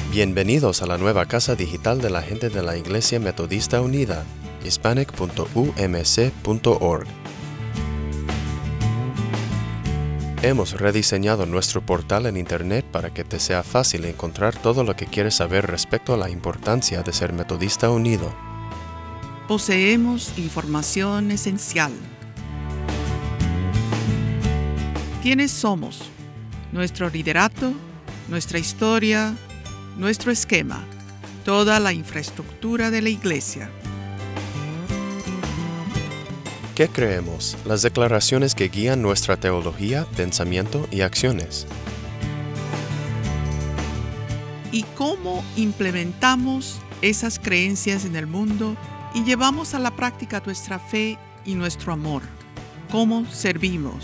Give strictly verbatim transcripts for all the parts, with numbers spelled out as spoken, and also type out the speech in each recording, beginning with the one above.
Bienvenidos a la nueva casa digital de la gente de la Iglesia Metodista Unida, hispanic punto u m c punto org. Hemos rediseñado nuestro portal en Internet para que te sea fácil encontrar todo lo que quieres saber respecto a la importancia de ser metodista unido. Poseemos información esencial. ¿Quiénes somos? Nuestro liderato, nuestra historia, nuestro esquema, toda la infraestructura de la Iglesia. ¿Qué creemos? Las declaraciones que guían nuestra teología, pensamiento y acciones. ¿Y cómo implementamos esas creencias en el mundo y llevamos a la práctica nuestra fe y nuestro amor? ¿Cómo servimos?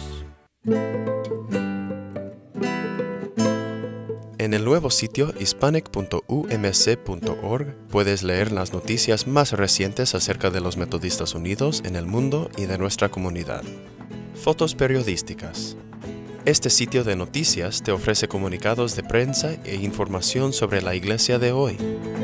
En el nuevo sitio hispanic punto u m c punto org puedes leer las noticias más recientes acerca de los Metodistas Unidos en el mundo y de nuestra comunidad. Fotos periodísticas. Este sitio de noticias te ofrece comunicados de prensa e información sobre la iglesia de hoy.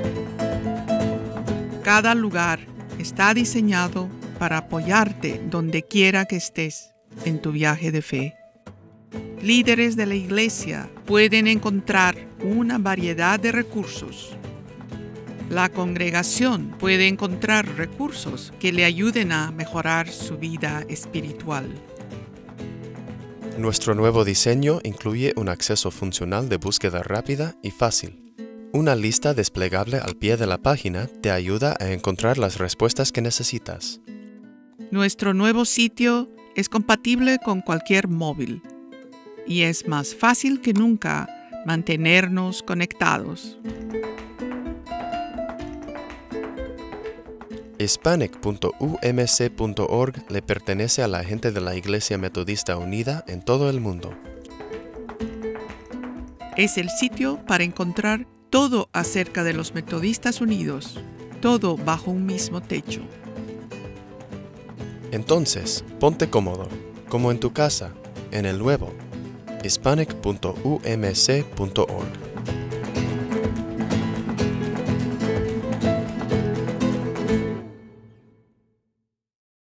Cada lugar está diseñado para apoyarte donde quiera que estés en tu viaje de fe. Líderes de la iglesia pueden encontrar una variedad de recursos. La congregación puede encontrar recursos que le ayuden a mejorar su vida espiritual. Nuestro nuevo diseño incluye un acceso funcional de búsqueda rápida y fácil. Una lista desplegable al pie de la página te ayuda a encontrar las respuestas que necesitas. Nuestro nuevo sitio es compatible con cualquier móvil. Y es más fácil que nunca mantenernos conectados. hispanic punto u m c punto org le pertenece a la gente de la Iglesia Metodista Unida en todo el mundo. Es el sitio para encontrar todo acerca de los Metodistas Unidos, todo bajo un mismo techo. Entonces, ponte cómodo, como en tu casa, en el nuevo hispanic punto u m c punto org.